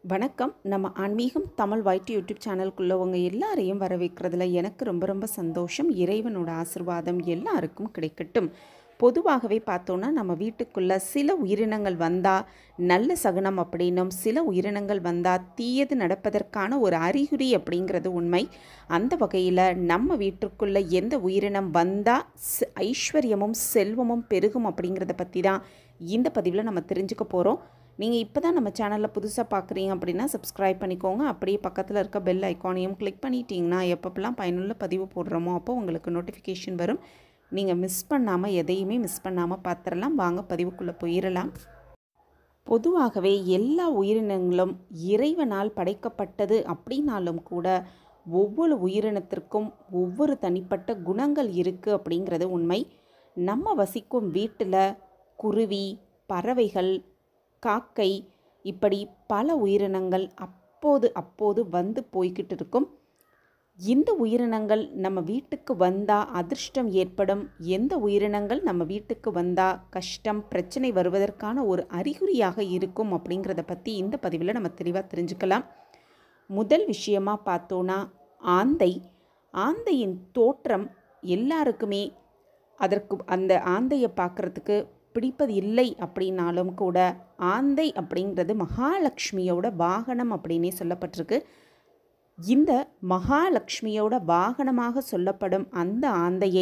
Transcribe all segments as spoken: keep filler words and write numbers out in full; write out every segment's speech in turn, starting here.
வணக்கம். நம்ம ஆன்மீகம் தமிழ் வைட்டி யூடியூப் சேனலுக்குள்ளே உங்கள் எல்லாரையும் வரவேற்கிறதுல எனக்கு ரொம்ப ரொம்ப சந்தோஷம். இறைவனோட ஆசீர்வாதம் எல்லாருக்கும் கிடைக்கட்டும். பொதுவாகவே பார்த்தோன்னா நம்ம வீட்டுக்குள்ளே சில உயிரினங்கள் வந்தால் நல்ல சகுனம் அப்படின்னும், சில உயிரினங்கள் வந்தால் தீயது நடப்பதற்கான ஒரு அறிகுறி அப்படிங்கிறது உண்மை. அந்த வகையில் நம்ம வீட்டிற்குள்ளே எந்த உயிரினம் வந்தால் ஐஸ்வர்யமும் செல்வமும் பெருகும் அப்படிங்கிறத பற்றி தான் இந்த பதிவில் நம்ம தெரிஞ்சுக்க போகிறோம். நீங்கள் இப்போ தான் நம்ம சேனலில் புதுசாக பார்க்குறீங்க அப்படின்னா சப்ஸ்கிரைப் பண்ணிக்கோங்க. அப்படியே பக்கத்தில் இருக்க பெல் ஐக்கானையும் கிளிக் பண்ணிட்டீங்கன்னா எப்பப்பெல்லாம் பயனுள்ள பதிவு போடுறோமோ அப்போ உங்களுக்கு நோட்டிஃபிகேஷன் வரும். நீங்கள் மிஸ் பண்ணாமல் எதையுமே மிஸ் பண்ணாமல் பார்த்துடலாம். வாங்க பதிவுக்குள்ளே போயிடலாம். பொதுவாகவே எல்லா உயிரினங்களும் இறைவனால் படைக்கப்பட்டது அப்படின்னாலும் கூட ஒவ்வொரு உயிரினத்திற்கும் ஒவ்வொரு தனிப்பட்ட குணங்கள் இருக்குது அப்படிங்கிறது உண்மை. நம்ம வசிக்கும் வீட்டில் குருவி, பறவைகள், காக்கை இப்படி பல உயிரினங்கள் அப்போது அப்போது வந்து போய்கிட்டு இருக்கும். இந்த உயிரினங்கள் நம்ம வீட்டுக்கு வந்தால் அதிர்ஷ்டம் ஏற்படும், எந்த உயிரினங்கள் நம்ம வீட்டுக்கு வந்தால் கஷ்டம் பிரச்சனை வருவதற்கான ஒரு அறிகுறியாக இருக்கும் அப்படிங்கிறத பற்றி இந்த பதிவில் நம்ம தெளிவாக தெரிஞ்சுக்கலாம். முதல் விஷயமாக பார்த்தோன்னா ஆந்தை. ஆந்தையின் தோற்றம் எல்லாருக்குமே அதற்கு அந்த ஆந்தையை பார்க்குறதுக்கு பிடிப்பது இல்லை அப்படின்னாலும் கூட ஆந்தை அப்படிங்கிறது மகாலட்சுமியோட வாகனம் அப்படின்னே சொல்லப்பட்டிருக்கு. இந்த மகாலட்சுமியோட வாகனமாக சொல்லப்படும் அந்த ஆந்தையை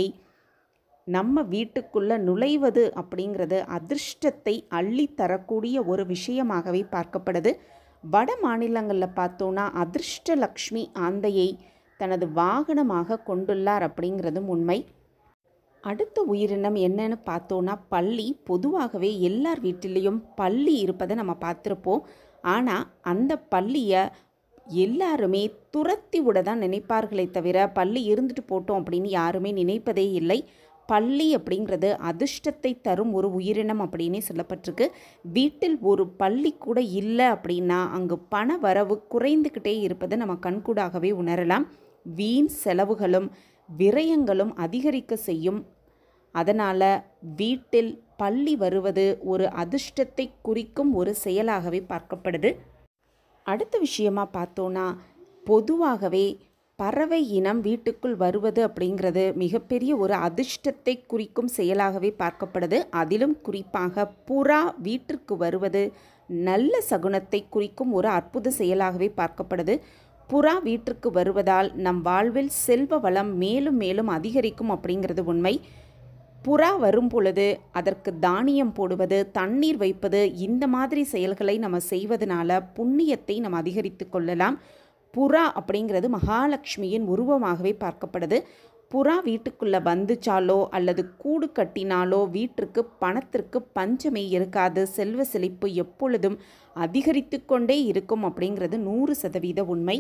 நம்ம வீட்டுக்குள்ளே நுழைவது அப்படிங்கிறது அதிர்ஷ்டத்தை அள்ளி தரக்கூடிய ஒரு விஷயமாகவே பார்க்கப்படுது. வட மாநிலங்களில் பார்த்தோன்னா அதிர்ஷ்டலக்ஷ்மி ஆந்தையை தனது வாகனமாக கொண்டுள்ளார் அப்படிங்கிறதும் உண்மை. அடுத்த உயிரினம் என்னன்னு பார்த்தோன்னா பல்லி. பொதுவாகவே எல்லார் வீட்டிலையும் பல்லி இருப்பதை நம்ம பார்த்துருப்போம். ஆனால் அந்த பல்லியை எல்லாருமே துரத்தி விட தான் நினைப்பார்களே தவிர பல்லி இருந்துட்டு போட்டோம் அப்படின்னு யாருமே நினைப்பதே இல்லை. பல்லி அப்படிங்கிறது அதிர்ஷ்டத்தை தரும் ஒரு உயிரினம் அப்படின்னே சொல்லப்பட்டிருக்கு. வீட்டில் ஒரு பல்லி கூட இல்லை அப்படின்னா அங்கு பண வரவு குறைந்துக்கிட்டே இருப்பதை நம்ம கண்கூடாகவே உணரலாம். வீண் செலவுகளும் விரயங்களும் அதிகரிக்க செய்யும். அதனால் வீட்டில் பல்லி வருவது ஒரு அதிர்ஷ்டத்தை குறிக்கும் ஒரு செயலாகவே பார்க்கப்படுது. அடுத்த விஷயமாக பார்த்தோன்னா பொதுவாகவே பறவை இனம் வீட்டுக்குள் வருவது அப்படிங்கிறது மிகப்பெரிய ஒரு அதிர்ஷ்டத்தை குறிக்கும் செயலாகவே பார்க்கப்படுது. அதிலும் குறிப்பாக புறா வீட்டிற்கு வருவது நல்ல சகுனத்தை குறிக்கும் ஒரு அற்புத செயலாகவே பார்க்கப்படுது. புறா வீட்டிற்கு வருவதால் நம் வாழ்வில் செல்வ வளம் மேலும் மேலும் அதிகரிக்கும் அப்படிங்கிறது உண்மை. புறா வரும் பொழுது அதற்கு தானியம் போடுவது, தண்ணீர் வைப்பது, இந்த மாதிரி செயல்களை நம்ம செய்வதனால புண்ணியத்தை நம்ம அதிகரித்து கொள்ளலாம். புறா அப்படிங்கிறது மகாலட்சுமியின் உருவமாகவே பார்க்கப்படுது. புறா வீட்டுக்குள்ளே வந்துச்சாலோ அல்லது கூடு கட்டினாலோ வீட்டிற்கு பணத்திற்கு பஞ்சமே இருக்காது. செல்வ செழிப்பு எப்பொழுதும் அதிகரித்து கொண்டே இருக்கும் அப்படிங்கிறது நூறு சதவீத உண்மை.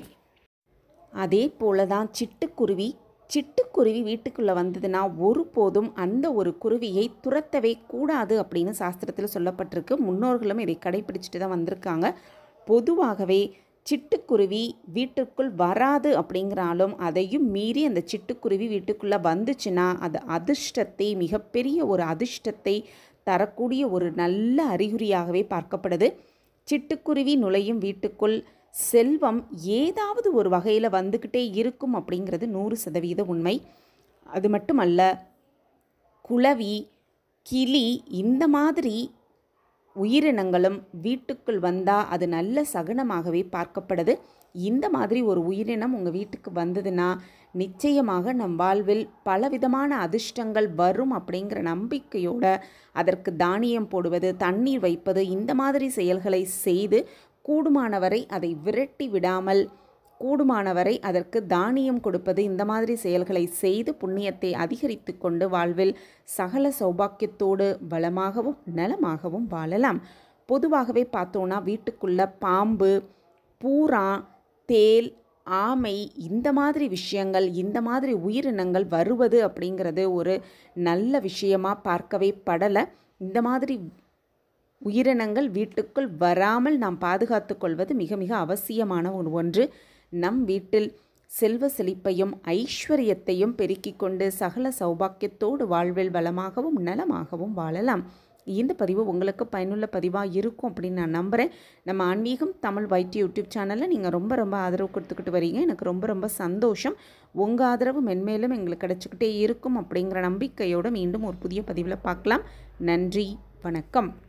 அதே போல தான் சிட்டுக்குருவி. சிட்டுக்குருவி வீட்டுக்குள்ளே வந்ததுன்னா ஒருபோதும் அந்த ஒரு குருவியை துரத்தவே கூடாது அப்படின்னு சாஸ்திரத்தில் சொல்லப்பட்டிருக்கு. முன்னோர்களும் இதை கடைபிடிச்சிட்டு தான் வந்திருக்காங்க. பொதுவாகவே சிட்டுக்குருவி வீட்டுக்குள் வராது அப்படிங்கிறாலும் அதையும் மீறி அந்த சிட்டுக்குருவி வீட்டுக்குள்ளே வந்துச்சுன்னா அது அதிர்ஷ்டத்தை, மிகப்பெரிய ஒரு அதிர்ஷ்டத்தை தரக்கூடிய ஒரு நல்ல அறிகுறியாகவே பார்க்கப்படுது. சிட்டுக்குருவி நுழையும் வீட்டுக்குள் செல்வம் ஏதாவது ஒரு வகையில் வந்துக்கிட்டே இருக்கும் அப்படிங்கிறது நூறு சதவீத உண்மை. அது மட்டுமல்ல, குளவி, கிளி இந்த மாதிரி உயிரினங்களும் வீட்டுக்குள் வந்தால் அது நல்ல சகுனமாகவே பார்க்கப்படுது. இந்த மாதிரி ஒரு உயிரினம் உங்கள் வீட்டுக்கு வந்ததுன்னா நிச்சயமாக நம் வாழ்வில் பலவிதமான அதிர்ஷ்டங்கள் வரும் அப்படிங்கிற நம்பிக்கையோடு அதற்கு தானியம் போடுவது, தண்ணீர் வைப்பது, இந்த மாதிரி செயல்களை செய்து கூடுமானவரை அதை விரட்டி விடாமல் கூடுமானவரை அதற்கு தானியம் கொடுப்பது, இந்த மாதிரி செயல்களை செய்து புண்ணியத்தை அதிகரித்து கொண்டு வாழ்வில் சகல சௌபாக்கியத்தோடு வளமாகவும் நலமாகவும் வாழலாம். பொதுவாகவே பார்த்தோன்னா வீட்டுக்குள்ள பாம்பு, பூரா, தேல், ஆமை இந்த மாதிரி விஷயங்கள், இந்த மாதிரி உயிரினங்கள் வருவது அப்படிங்கிறது ஒரு நல்ல விஷயமாக பார்க்கவே படலை. இந்த மாதிரி உயிரினங்கள் வீட்டுக்குள் வராமல் நாம் பாதுகாத்து கொள்வது மிக மிக அவசியமான ஒரு ஒன்று. நம் வீட்டில் செல்வ செழிப்பையும் ஐஸ்வர்யத்தையும் பெருக்கிக் கொண்டு சகல சௌபாக்கியத்தோடு வாழ்வில் வளமாகவும் நலமாகவும் வாழலாம். இந்த பதிவு உங்களுக்கு பயனுள்ள பதிவாக இருக்கும் அப்படின்னு நான் நம்புகிறேன். நம்ம ஆன்மீகம் தமிழ் வைட்டி யூடியூப் சேனலில் நீங்கள் ரொம்ப ரொம்ப ஆதரவு கொடுத்துக்கிட்டு வரீங்க. எனக்கு ரொம்ப ரொம்ப சந்தோஷம். உங்கள் ஆதரவு மென்மேலும் எங்களுக்கு கிடச்சிக்கிட்டே இருக்கும் அப்படிங்கிற நம்பிக்கையோடு மீண்டும் ஒரு புதிய பதிவில் பார்க்கலாம். நன்றி, வணக்கம்.